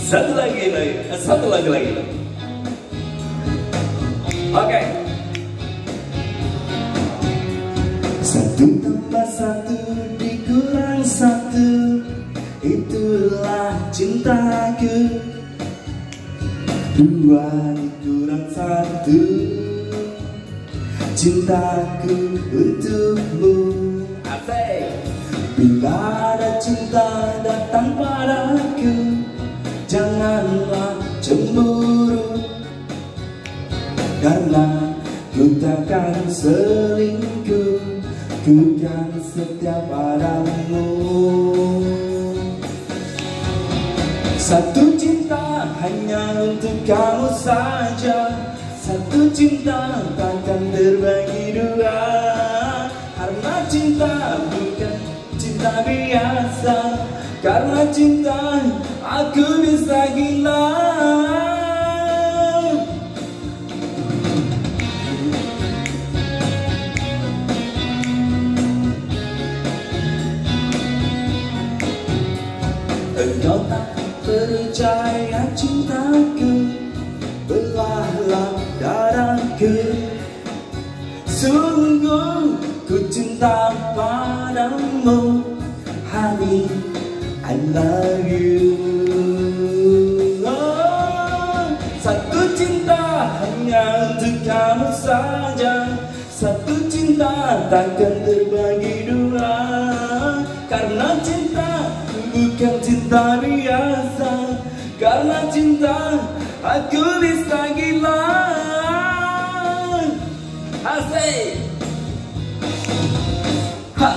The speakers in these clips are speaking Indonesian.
Satu lagi. Oke. Satu tambah satu dikurang satu, itulah cintaku. Dua dikurang satu, cintaku untukmu. Asik. Bila ada cinta datang padaku, janganlah cemburu, karena ku takkan selingkuh, ku kan setia padamu. Satu cinta hanya untuk kamu saja, satu cinta takkan terbagi dua, karena cinta bukan cinta biasa, karena cinta aku bisa gila. Engkau tak percaya cintaku, belahlah dadaku. Sungguh ku cinta padamu, honey, I love you. Oh, satu cinta hanya untuk kamu saja, satu cinta takkan terbagi dua, karena cinta bukan cinta biasa, karena cinta aku bisa gila. Asik. Ha.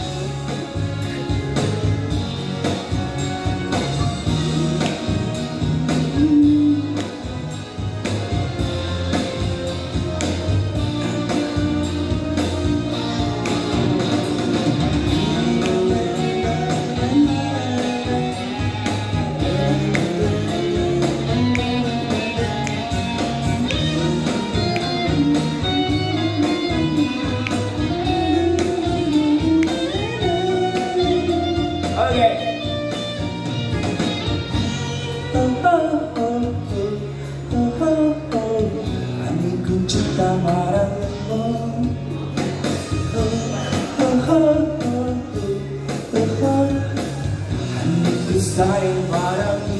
Aku cinta padamu, aku sayang padamu.